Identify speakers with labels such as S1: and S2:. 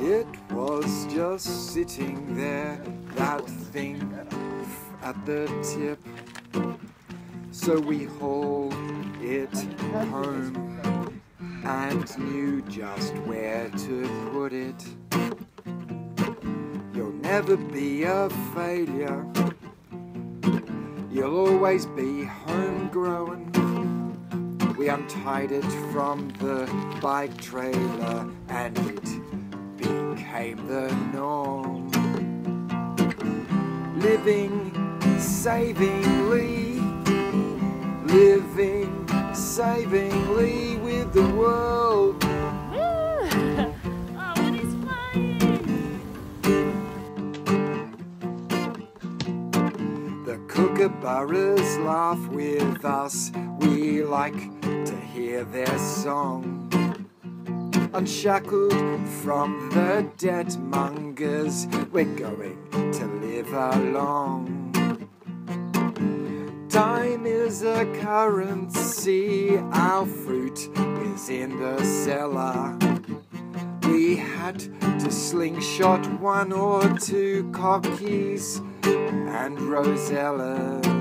S1: It was just sitting there, that thing at the tip. So we hauled it home and knew just where to put it. You'll never be a failure. You'll always be homegrown. We untied it from the bike trailer and it became the norm. Living savingly, living savingly with the world. The kookaburras laugh with us, we like to hear their song. Unshackled from the debt-mongers, we're going to live along. Time is a currency, our fruit is in the cellar. We had to slingshot 1 or 2 cockies and rosellas.